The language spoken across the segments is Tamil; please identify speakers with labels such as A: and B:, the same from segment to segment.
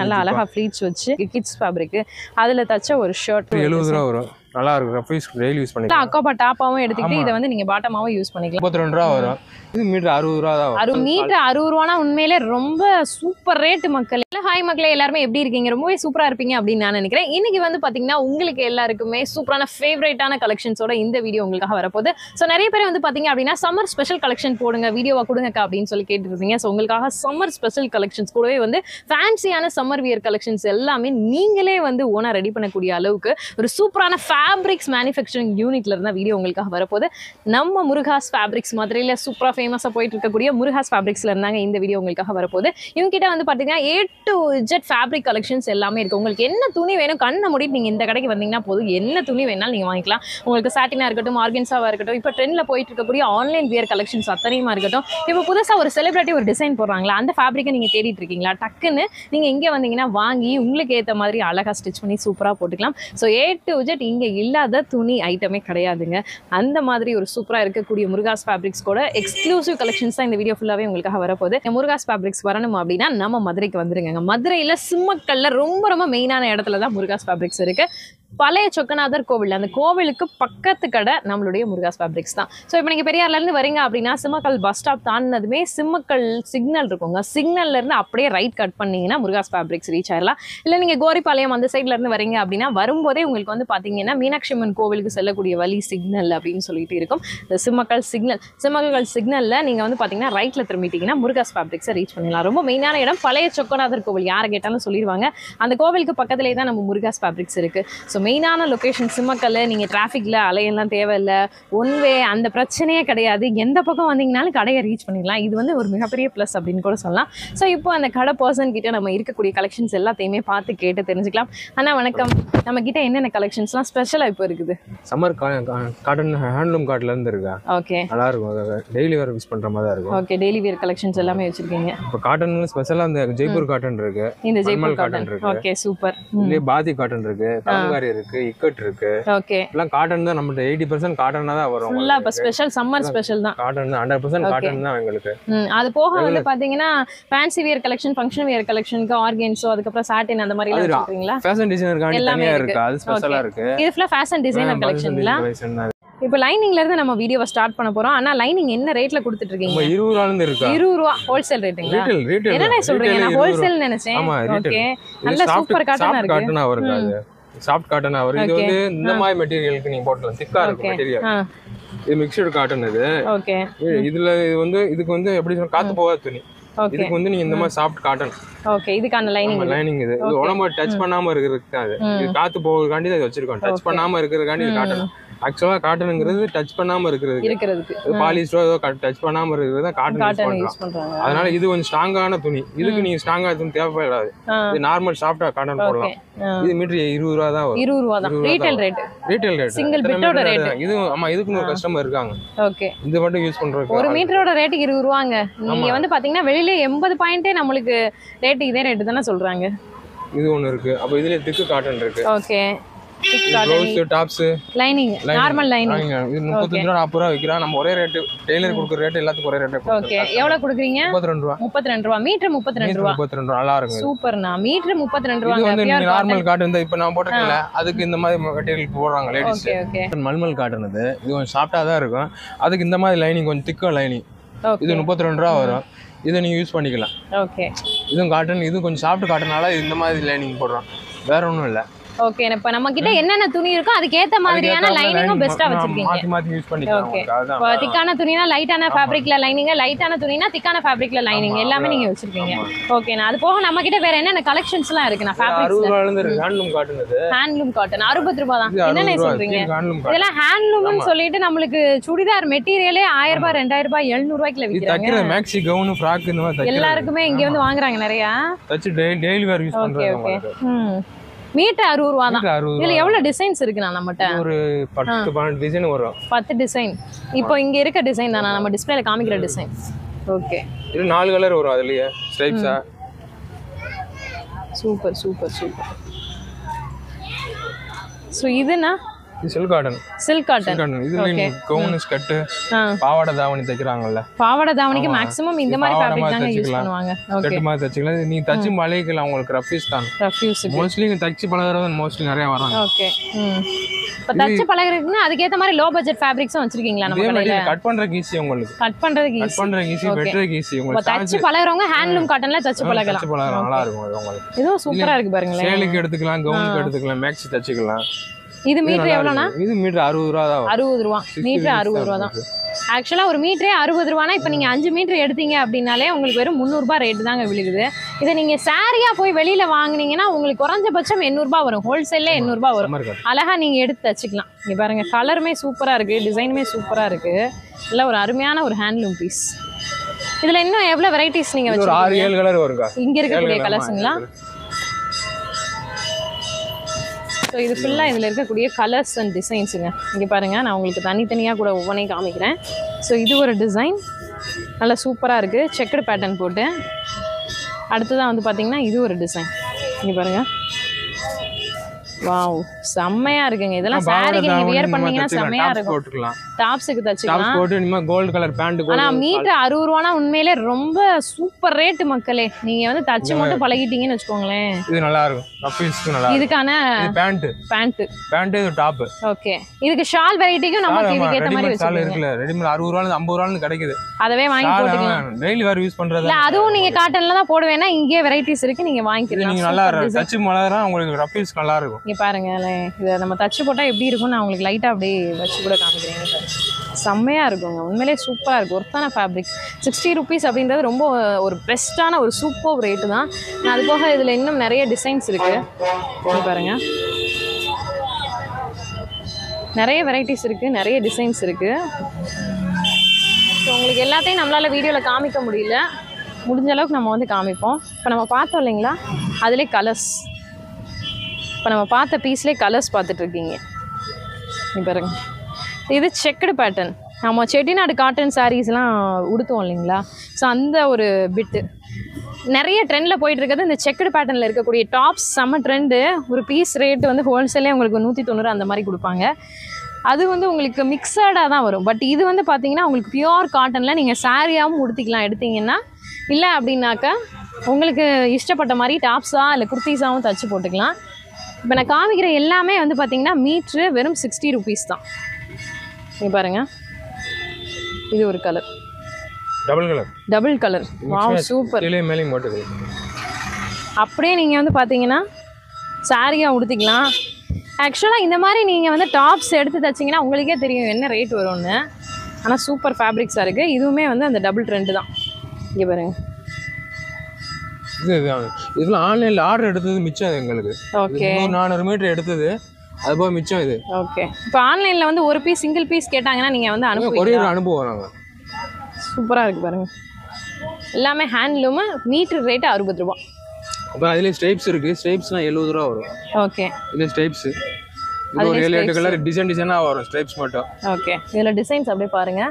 A: நல்லா அழகா ஃப்ளீட்ஸ் வச்சு கிட்ஸ் ஃபேப்ரிக் அதுல தச்ச ஒரு ஷர்ட்
B: 70 ரூபா வரும். நல்லா இருக்கும். ரஃபீஸ் டெய்லி யூஸ் பண்ணிக்கலாம்.
A: அக்காபா டாப்பாவும் எடுத்துக்கிட்டு இதை வந்து நீங்க பாட்டமாவும் யூஸ் பண்ணிக்கலாம்.
B: 32 ரூபா வரும். இது மீட்டர் 60 ரூபா தான் வரும்.
A: மீட்டர் 60 ரூபானா உண்மையிலே ரொம்ப சூப்பர் ரேட் மக்களே. ஹாய் மக்களே, எல்லாருமே எப்படி இருக்கீங்க? ரொம்பவே சூப்பரா இருப்பீங்க அப்படின்னு நான் நினைக்கிறேன். இன்னைக்கு வந்து பாத்தீங்கன்னா உங்களுக்கு எல்லாருக்குமே சூப்பரான ஃபேவரட்டான கலெக்ஷன்ஸோட இந்த வீடியோ உங்களுக்காக வரப்போகுது. ஸோ நிறைய பேர் வந்து பாத்தீங்க அப்படின்னா சம்மர் ஸ்பெஷல் கலெக்ஷன் போடுங்க, வீடியோவா கொடுங்கக்கா அப்படின்னு சொல்லி கேட்டுருந்தீங்க. ஸோ உங்களுக்காக சம்மர் ஸ்பெஷல் கலெக்ஷன்ஸ் கூடவே வந்து ஃபேன்சியான சம்மர் வியர் கலெக்ஷன்ஸ் எல்லாமே நீங்களே வந்து ஓனா ரெடி பண்ணக்கூடிய அளவுக்கு ஒரு சூப்பரான ஃபேப்ரிக்ஸ் மேனுஃபேக்சரிங் யூனிட்ல இருந்தா வீடியோ உங்களுக்காக வரப்போகுது. நம்ம முருகாஸ் ஃபேப்ரிக்ஸ் மதுரையில சூப்பரா ஃபேமஸா போயிட்டு இருக்கக்கூடிய முருகாஸ் ஃபேப்ரிக்ஸ்ல இருந்தாங்க இந்த வீடியோ உங்களுக்காக வரப்போகுது. இவங்க கிட்ட வந்து பாத்தீங்கன்னா A to Z fabric collections எல்லாமே இருக்கு. உங்களுக்கு என்ன துணி வேணும் கண்ணை மூடிட்டு நீங்க இந்த கடைக்கு வந்தீங்கன்னா போதும், என்ன துணி வேணாலும் நீங்க வாங்கிக்கலாம். உங்களுக்கு சாட்டினா இருக்கட்டும், ஆர்கன்ஸாவா இருக்கட்டும், இப்போ ட்ரெண்ட்ல போயிட்டு இருக்கக்கூடிய ஆன்லைன் வியர் கலெக்ஷன்ஸ் அத்தனையுமா இருக்கட்டும், இப்போ புதுசா ஒரு செலிபிரிட்டி ஒரு டிசைன் போடுறாங்களா அந்த ஃபேப்ரிக்கை நீங்க தேடிட்டு இருக்கீங்களா, டக்குன்னு நீங்க இங்க வந்தீங்கன்னா வாங்கி உங்களுக்கு ஏற்ற மாதிரி அழகா ஸ்டிச் பண்ணி சூப்பரா போட்டுக்கலாம். ஸோ A to Z இங்க இல்லாத துணி ஐட்டமே கிடையாதுங்க. அந்த மாதிரி ஒரு சூப்பரா இருக்கக்கூடிய முருகாஸ் ஃபேப்ரிக்ஸ் கூட எக்ஸ்க்ளூசிவ் கலெக்ஷன்ஸ் தான் இந்த வீடியோ ஃபுல்லாவே உங்களுக்காக வரப்போகுது. முருகாஸ் ஃபேப்ரிக்ஸ் வரணும் அப்படின்னா நம்ம மதுரைக்கு வந்துருங்க. மதுரையில சிம்மக்கல்ல ரொம்ப ரொம்ப மெயினான இடத்துல தான் முருகாஸ் ஃபேப்ரிக்ஸ் இருக்கு. பழைய சொக்கநாதர் கோவில், அந்த கோவிலுக்கு பக்கத்து கடை நம்மளுடைய முருகாஸ் ஃபேப்ரிக்ஸ் தான். ஸோ இப்போ நீங்கள் பெரியார்லேருந்து வரீங்க அப்படின்னா சிம்மக்கல் பஸ் ஸ்டாப் தாண்டினதுமே சிம்மக்கல் சிக்னல் இருக்குங்க. சிக்னல்லேருந்து அப்படியே ரைட் கட் பண்ணிங்கன்னா முருகாஸ் ஃபேப்ரிக்ஸ் ரீச் ஆயிடலாம். இல்லை நீங்கள் கோரிப்பாளையம் அந்த சைட்லேருந்து வரீங்க அப்படின்னா வரும்போதே உங்களுக்கு வந்து பார்த்தீங்கன்னா மீனாட்சி அம்மன் கோவிலுக்கு செல்லக்கூடிய வழி சிக்னல் அப்படின்னு சொல்லிட்டு இருக்கும். இந்த சிம்மக்கல் சிக்னலில் நீங்கள் வந்து பார்த்தீங்கன்னா ரைட்டில் திரும்பிட்டீங்கன்னா முருகாஸ் ஃபேப்ரிக்ஸை ரீச் பண்ணிடலாம். ரொம்ப மெயினான இடம் பழைய சொக்கநாதர் கோவில், யாரை கேட்டாலும் சொல்லிடுவாங்க. அந்த கோவிலுக்கு பக்கத்துலேயே தான் நம்ம முருகாஸ் ஃபேப்ரிக்ஸ் இருக்குது. ஸோ மெயினான லொக்கேஷன் சிம்மக்கல். நீங்கள் டிராஃபிக்கில் அலையெல்லாம் தேவையில்லை, ஒன் வே அந்த பிரச்சனையே கிடையாது. எந்த பக்கம் வந்தீங்கனாலும் கடையை ரீச் பண்ணிடலாம். இது வந்து ஒரு மிகப்பெரிய ப்ளஸ் அப்படின்னு கூட சொல்லலாம். ஸோ இப்போ அந்த கடை பர்சன் கிட்ட நம்ம இருக்கக்கூடிய கலெக்ஷன்ஸ் எல்லாத்தையுமே பார்த்து கேட்டு தெரிஞ்சுக்கலாம். அண்ணா வணக்கம், நம்ம கிட்ட என்னென்ன கலெக்ஷன்ஸ்லாம் ஸ்பெஷலாக இப்போ இருக்குது?
B: சம்மர் காட்டன் ஹேண்ட்லூம் காட்டிலேருந்து இருக்கா.
A: ஓகே,
B: நல்லா இருக்கும். டெய்லி வேர் யூஸ் பண்ணுற மாதிரி தான் இருக்கும்.
A: ஓகே, டெய்லி வேர் கலெக்ஷன்ஸ் எல்லாமே வச்சிருக்கீங்க.
B: இப்போ காட்டன் ஸ்பெஷலாக இந்த ஜெய்ப்பூர் காட்டன் இருக்கு,
A: இந்த ஜெய்ப்பூர்
B: காட்டன் இருக்கு.
A: Okay super.
B: இதுலேயே பாதி காட்டன் இருக்கு, கலங்காரி இருக்கு, இக்கட் இருக்கு.
A: ஓகே,
B: எல்லாம் காட்டன் தான். நம்மகிட்ட 80% காட்டனா தான் வரும்.
A: ஃபுல்லா இப்ப ஸ்பெஷல் சம்மர் ஸ்பெஷல் தான்.
B: காட்டன் 100% காட்டன் தான் உங்களுக்கு.
A: அது போக வந்து பாத்தீங்கன்னா fancy wear collection, function wear கலெக்ஷனுக்கு ஆர்கன்ஸோ, அதுக்கு அப்புறம் சாட்டின் அந்த மாதிரி எல்லாம் வச்சிருக்கீங்களா?
B: ஃபேஷன் டிசைனர் காண்டி தனியா இருக்கு, அது ஸ்பெஷலா இருக்கு.
A: இது ஃபுல்லா ஃபேஷன் டிசைனர் கலெக்ஷன்ல. இப்போ லைனிங்ல இருந்து நம்ம வீடியோவை ஸ்டார்ட் பண்ண போறோம். ஆனா லைனிங் என்ன ரேட்ல கொடுத்துட்டு இருக்கீங்க?
B: 20 ரூபாயில இருந்து இருக்கு.
A: 20 ரூபாய் ஹோல்சேல் ரேட்டுங்களா? ரீட்டைல். என்னடா சொல்றீங்க? நான் ஹோல்சேல் நினைச்சேன். ஓகே, நல்ல சூப்பர் காட்டனா இருக்கு.
B: காட்டனா வருது, அது சாஃப்ட் காட்டனா வருது. இது வந்து இந்த மாதிரி மெட்டீரியலுக்கு நீங்க போடலாம். திக்கா இருக்கு மெட்டீரியல். இது மிக்ஸ்டு காட்டன் இது. ஓகே, இதுல இது வந்து இதுக்கு வந்து எப்படி சொல்ற காத்து போகாத துணி. இதுக்கு வந்து நீங்க இந்த மாதிரி சாஃப்ட் காட்டன்.
A: ஓகே, இதுக்கான லைனிங்
B: இது உடம்பு டச் பண்ணாம இருக்கிறதுக்கு தான். இது காத்து போகிறதுக்காண்டி இதை வச்சிருக்கோம். டச் பண்ணாம இருக்கிறதுக்காண்டி இது காட்டன். ஆக்சுவலா காட்டனுங்கிறது டச் பண்ணாம இருக்கிறதுக்கு, பாலிஸ்டரோ ஏதோ டச் பண்ணாம இருக்கிறது தான் காட்டன் யூஸ் பண்றாங்க. அதனால இது கொஞ்சம் ஸ்ட்ராங்கான துணி. இதுக்கு நீங்க ஸ்ட்ராங்கா துணி தேவைப்படாது. இது நார்மல் சாஃப்டா காட்டன் போடலாம். இது மீட்டர் 20 ரூபா தான் வரும். 20 ரூபா தான் ரீட்டைல் ரேட். சிங்கிள் பிட்டோட ரேட் இது. ஆமா, இதுக்கு ஒரு கஸ்டமர் இருக்காங்க. ஓகே, இது மட்டும் யூஸ் பண்றதுக்கு
A: ஒரு மீட்டரோட ரேட் 20 ரூபாங்க. நீங்க வந்து பாத்தீங்கன்னா வெளியில 80 பாயிண்டே நம்மளுக்கு ரேட் இதே ரேட் தானே சொல்றாங்க.
B: இது ஒன்னு இருக்கு. அப்ப இதுல திக்கு காட்டன் இருக்கு.
A: Okay,
B: tops lining normal lining இது 35 ரூபாய் 40 ரூபாய் விக்கிறா. நம்ம ஒரே ரேட், டெய்லர் கொடுக்குற ரேட் எல்லாத்துக்கும் ஒரே ரேட்.
A: ஓகே, எவ்வளவு கொடுக்குறீங்க?
B: 32 ரூபாய்.
A: 32 ரூபாய் மீட்டர். 32 ரூபாய்.
B: 32 ரூபாய் நல்லா இருக்கு.
A: சூப்பர்ண்ணா. மீட்டர் 32 ரூபாய்.
B: இது வந்து நார்மல் காட்டன் தான். இப்போ நான் போட்டுக்கல, அதுக்கு இந்த மாதிரி மெட்டீரியல் போடுறாங்க லேடிஸ்.
A: ஓகே,
B: மல்மல் காட்டன் இது. இது கொஞ்சம் சாஃப்ட்டா தான் இருக்கும். அதுக்கு இந்த மாதிரி லைனிங் கொஞ்சம் திக்கா லைனிங். இது 32 ரூபாய் வரும். இதை நீங்க யூஸ் பண்ணிக்கலாம்.
A: ஓகே,
B: இதுவும் காட்டன். இது கொஞ்சம் சாஃப்ட் காட்டனால இந்த மாதிரி லைனிங் போடுறோம், வேற ஒன்றும் இல்லை.
A: ஓகே, இப்ப நம்ம கிட்ட என்னென்ன துணி இருக்கோ அதுக்கு ஏத்த மாதிரியான லைனிங்கும் பெஸ்டா வச்சிருக்கீங்க.
B: மாத்தி மாத்தி யூஸ் பண்ணிக்கலாம்.
A: ஓகே, திக்கான துணினா லைட்டான ஃபேப்ரிக்ல லைனிங், லைட்டான துணினா திக்கான ஃபேப்ரிக்ல லைனிங் எல்லாமே நீங்க வச்சிருக்கீங்க. ஓகே, நான் அது போக நம்ம கிட்ட வேற என்னென்ன கலெக்ஷன்ஸ்லாம் இருக்கு? நான் ஃபேப்ரிக்ஸ்ல
B: 60 ரூபாயில இருந்து ஹேண்ட்லூம் காட்டன். இது ஹேண்ட்லூம்
A: காட்டன் 60 ரூபாய் தான். என்னன்னு சொல்றீங்க? இதெல்லாம் ஹேண்ட்லூம்னு சொல்லிட்டு நம்மளுக்கு சுடிதார் மெட்டீரியலே 1000 ரூபாய் 2000 ரூபாய் 700 ரூபாய்க்குல விக்கிறாங்க.
B: தக்கிற மேக்ஸி கவுன் ஃப்ராக் இந்த மாதிரி
A: எல்லாருக்குமே இங்க வந்து வாங்குறாங்க நிறைய.
B: தச்சு டெய்லி வேர் யூஸ் பண்றாங்க.
A: ஓகே, மீட்டர் 60 ரூபா தான். இதுல எவ்வளவு டிசைன்ஸ் இருக்குண்ணா நம்மட்ட?
B: ஒரு 10 டிசைன் வரும்.
A: 10 டிசைன். இப்போ இங்க இருக்க டிசைன் தானா நம்ம டிஸ்ப்ளேல காமிக்கிற டிசைன்? ஓகே,
B: இது 4 கலர் வரும். அதுலயே ஸ்ட்ரைப்ஸா.
A: Super super super. சோ இதுனா
B: சில்க் காட்டன் இதுல கவுன் ஸ்கர்ட் பாவாடை தாவணி தைக்கிறாங்கல்ல
A: பாவாடை தாவணிக்கு மேக்ஸिमम இந்த மாதிரி ஃபேப்ரிக் தாங்க யூஸ் பண்ணுவாங்க ஓகே
B: ஸ்கர்ட் மாதிரி தைச்சிக்கலாம் நீ தச்சு மலைக்கலாம் உங்களுக்கு ரஃபீஸ் தான் மோஸ்ட்லி தச்சு பழகுறவங்க மோஸ்ட்லி நிறைய வராங்க
A: ஓகே இப்ப தச்சு பழகுறதுன்னா அதுக்கு ஏத்த மாதிரி லோ பட்ஜெட் ஃபேப்ரிக்ஸும் வச்சிருக்கீங்களா நம்ம கடையில
B: கட் பண்றதுக்கு ஈஸி உங்களுக்கு
A: கட் பண்றதுக்கு ஈஸி
B: வெட்டறதுக்கு ஈஸி உங்களுக்கு
A: தச்சு பழகுறவங்க ஹேண்ட்லூம் காட்டன்ல தச்சு பழகலாம்
B: நல்லா இருக்கும் அது உங்களுக்கு
A: இது சூப்பரா இருக்கு பாருங்களேன்
B: சேலுக்கு எடுத்துக்கலாம் கவுனுக்கு எடுத்துக்கலாம் மேக்ஸி தச்சுக்கலாம்
A: இது மீட்டர் எவ்வளவுனா
B: இது மீட்டர் 60 ரூபாய் தான்
A: 60 ரூபாய் மீட்டர் 60 ரூபாய் தான் ஆக்சுவலா ஒரு மீட்டரே 60 ரூபானா இப்போ நீங்க 5 மீட்டர் எடுத்தீங்க அப்படினாலே உங்களுக்கு வெறும் 300 ரூபாய் ரேட் தாங்க விழுகுது இதை நீங்க சாரியா போய் வெளியில வாங்குனீங்கன்னா உங்களுக்கு குறைஞ்சபட்சம் 800 ரூபாய் வரும் ஹோல்சேல்ல 800 ரூபாய் வரும் அழகா நீங்க எடுத்து தச்சுக்கலாம் இங்க பாருங்க கலருமே சூப்பரா இருக்கு டிசைனுமே சூப்பரா இருக்கு நல்ல ஒரு அருமையான ஒரு ஹேண்ட்லூம் பீஸ் இதுல இன்னும் எவ்வளவு வெரைட்டிஸ் நீங்க
B: வச்சிருக்கீங்க 6 7 கலர் வருங்க
A: இங்க இருக்கக்கூடிய கலர்ஸ்ங்களா ஸோ இது ஃபுல்லாக இதில் இருக்கக்கூடிய கலர்ஸ் அண்ட் டிசைன்ஸுங்க இங்கே பாருங்கள் நான் உங்களுக்கு தனித்தனியாக கூட ஒவ்வொன்றையும் காமிக்கிறேன் ஸோ இது ஒரு டிசைன் நல்லா சூப்பராக இருக்குது செக்குடு பேட்டர்ன் போட்டு அடுத்ததான் வந்து பார்த்திங்கன்னா இது ஒரு டிசைன் இங்கே பாருங்கள் வாவ் செம்மையா இருக்குங்க இதெல்லாம் சாரிக்கு நீங்க வியர் பண்ணீங்கன்னா செம்மையா இருக்கும் டாப்ஸ்க்கு தச்சுக்கலாம் டாப்ஸ் போட்டு நீங்க கோல்ட் கலர் பேண்ட் போட்டு ஆனா மீட்டர் 60 ரூபானா உண்மையிலே ரொம்ப சூப்பர் ரேட் மக்களே நீங்க வந்து தச்சு மட்டும் பழகிட்டீங்கன்னு வெச்சுக்கோங்களே இது நல்லா இருக்கும் ரஃபீஸ்க்கு நல்லா இதுக்கான பேண்ட் இது டாப் ஓகே இதுக்கு ஷால் வெரைட்டிக்கு நமக்கு இதுக்கு ஏத்த மாதிரி வெச்சுக்கலாம் ஷால் இருக்குல ரெடிமேட் 60 ரூபாயில 50 ரூபாயில கிடைக்குது அதவே வாங்கி போட்டுக்கலாம் டெய்லி வேர் யூஸ் பண்றது இல்ல அதுவும் நீங்க காட்டன்ல தான் போடுவேனா இங்கே வெரைட்டிஸ் இருக்கு நீங்க வாங்கிக்கலாம் நீங்க நல்லா தச்சு மலரா உங்களுக்கு ரஃபீஸ் நல்லா இருக்கும் இங்க பாருங்க இத நம்ம தச்சு போட்டா எப்படி இருக்கும் நான் உங்களுக்கு லைட்டா அப்படியே வச்சு கூட காமிக்கிறேன் சார் செம்மையா இருக்குங்க உண்மையிலே சூப்பரா இருக்கு ஒர்த்தான ஃபேப்ரிக் 60 rupees அப்படின்றது ரொம்ப ஒரு பெஸ்ட்டான ஒரு சூப்பர் ரேட்டு தான் அது போக இதுல இன்னும் நிறைய டிசைன்ஸ் இருக்கு பாருங்க நிறைய வெரைட்டிஸ் இருக்கு நிறைய டிசைன்ஸ் இருக்கு ஸோ உங்களுக்கு எல்லாத்தையும் நம்மளால வீடியோவில் காமிக்க முடியல முடிஞ்ச அளவுக்கு நம்ம வந்து காமிப்போம் இப்போ நம்ம பார்த்தோம் இல்லைங்களா அதிலே கலர்ஸ் இப்போ நம்ம பார்த்த பீஸ்லேயே கலர்ஸ் பார்த்துட்டு இருக்கீங்க பாருங்க இது செக்குடு பேட்டர்ன் நம்ம செட்டிநாடு காட்டன் சாரீஸ்லாம் உடுத்துவோம் இல்லைங்களா ஸோ அந்த ஒரு பிட்டு நிறைய ட்ரெண்டில் போயிட்டு இருக்கிறது இந்த செக்குடு பேட்டர்னில் இருக்கக்கூடிய டாப்ஸ் செம்ம ட்ரெண்டு ஒரு பீஸ் ரேட்டு வந்து ஹோல்சேலே உங்களுக்கு 190 அந்த மாதிரி கொடுப்பாங்க அது வந்து உங்களுக்கு மிக்சடாக தான் வரும் பட் இது வந்து பார்த்தீங்கன்னா உங்களுக்கு பியூர் காட்டனில் நீங்கள் சாரியாகவும் உடுத்திக்கலாம் எடுத்தீங்கன்னா இல்லை அப்படின்னாக்கா உங்களுக்கு இஷ்டப்பட்ட மாதிரி டாப்ஸாக இல்லை குர்த்திஸாகவும் தச்சு போட்டுக்கலாம் இப்போ நான் காமிக்கிற எல்லாமே வந்து பார்த்தீங்கன்னா மீட்ரு வெறும் 60 rupees தான் நீங்கள் பாருங்கள் இது ஒரு colour double colour wow super அப்படியே நீங்கள் வந்து பார்த்தீங்கன்னா சாரியாக உடுத்திக்கலாம் ஆக்சுவலாக இந்த மாதிரி நீங்கள் வந்து டாப்ஸ் எடுத்து தைச்சிங்கன்னா உங்களுக்கே தெரியும் என்ன ரேட் வரும்னு ஆனால் சூப்பர் ஃபேப்ரிக்ஸாக இருக்குது இதுவுமே வந்து அந்த டபுள் ட்ரெண்டு தான் இங்கே பாருங்கள்
B: இதுல ஆன்லைன்ல ஆர்டர் எடுத்தது மிச்சம் எங்களுக்கு
A: ஓகே
B: 400 மீட்டர் எடுத்தது அது போக மிச்சம் இது
A: ஓகே இப்போ ஆன்லைன்ல வந்து ஒரு பீஸ் சிங்கிள் பீஸ் கேட்டாங்கன்னா நீங்க வந்து அனுப்புவீங்க
B: கொரியர் அனுப்புவோம் நாங்க
A: சூப்பரா இருக்கு பாருங்க எல்லாமே ஹேண்ட்லூம் மீட்டர் ரேட் 60 ரூபாய்
B: அப்ப அதுல ஸ்ட்ரைப்ஸ் இருக்கு ஸ்ட்ரைப்ஸ்னா 70 ரூபாய் வரும்
A: ஓகே
B: இது ஸ்ட்ரைப்ஸ் இது ஒரு 7-8 கலர் டிசைனா வரும் ஸ்ட்ரைப்ஸ் மட்டும்
A: ஓகே இதுல டிசைன்ஸ் அப்படியே பாருங்க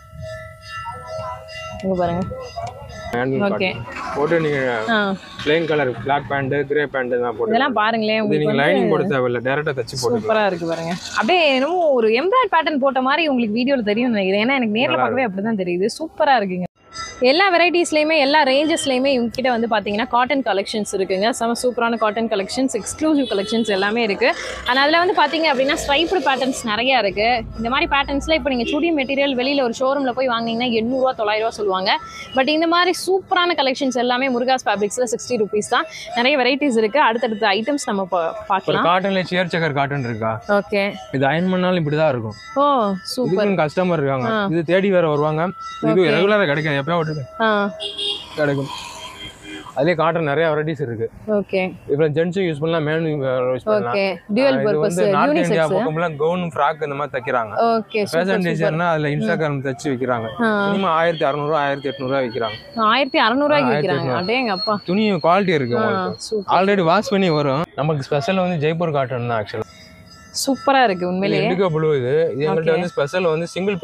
A: இங்க பாருங்க ஓகே
B: போட்டு நீங்க plain colour Black pant grey pant தான் போட்டு
A: இதெல்லாம் பாருங்களே உங்களுக்கு
B: நீங்க லைனிங் போட தேவையில்ல டைரக்டா தச்சு போடுங்க
A: சூப்பரா இருக்கு பாருங்க அப்படியே என்னமோ ஒரு எம்ப்ராய்டரி பேட்டர்ன் போட்ட மாதிரி உங்களுக்கு வீடியோல தெரியும் நினைக்கிறேன் ஏன்னா எனக்கு நேர்ல பார்க்கவே அப்படிதான் தெரியுது சூப்பரா இருக்குங்க எல்லா வெரைட்டிஸ்லையுமே எல்லா ரேஞ்சஸ்லையுமே இவங்ககிட்ட வந்து பார்த்தீங்கன்னா காட்டன் கலெக்ஷன்ஸ் இருக்குங்க செம சூப்பரான காட்டன் கலெக்ஷன்ஸ் எக்ஸ்க்ளூசிவ் கலெக்ஷன்ஸ் எல்லாமே இருக்குது ஆனால் அதில் வந்து பார்த்தீங்க அப்படின்னா ஸ்ட்ரைப்டு பேட்டர்ன்ஸ் நிறையா இருக்குது இந்த மாதிரி பேட்டர்ன்ஸில் இப்போ நீங்கள் சுடி மெட்டீரியல் வெளியில் ஒரு ஷோரூமில் போய் வாங்கினீங்கன்னா 800 900 சொல்லுவாங்க பட் இந்த மாதிரி சூப்பரான கலெக்ஷன்ஸ் எல்லாமே முருகாஸ் ஃபேப்ரிக்ஸில் 60 rupees தான் நிறைய வெரைட்டிஸ் இருக்குது அடுத்தடுத்த ஐட்டம்ஸ் நம்ம பார்க்கலாம்
B: காட்டன்ல சேர் செக்கர் காட்டன் இருக்கா
A: ஓகே
B: இது அயன் பண்ணாலும் இப்படி தான் இருக்கும்
A: ஓ சூப்பர்
B: கஸ்டமர் இருக்காங்க இது தேடி வேற வருவாங்க இது ரெகுலரா கிடைக்கும் எப்போ கிடைக்கும் அதே காட்டன் நிறைய வெரைட்டிஸ் இருக்கு
A: ஓகே
B: இப்போ ஜென்ஸ் யூஸ் பண்ணலாம் மேன் யூஸ் பண்ணலாம்
A: okay dual purpose
B: north India பக்கம்லாம் கவுன் ஃப்ராக் இந்த மாதிரி தைக்கறாங்க
A: ஓகே
B: ஃபேஷன் டிசைனர்னா அதுல இன்ஸ்டாகிராம் தச்சு விக்கிறாங்க மினிமம் 1600 1800 விக்கிறாங்க
A: 1600 ரூபாய்க்கு விக்கிறாங்க அடேங்க அப்பா
B: துணி குவாலிட்டி இருக்கு உங்களுக்கு ஆல்ரெடி வாஷ் பண்ணி வரும் நமக்கு ஸ்பெஷல் வந்து ஜெய்ப்பூர் காட்டன் தான் ஆக்சுவலா
A: சூப்பரா இருக்கு உண்மையிலேயே
B: இண்டிகோ ப்ளூ இது எங்கள்ட்ட வந்து ஸ்பெஷல் வந்து single print